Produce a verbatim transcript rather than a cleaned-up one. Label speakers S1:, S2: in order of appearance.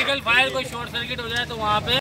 S1: electrical fire कोई short circuit हो जाए तो वहाँ पे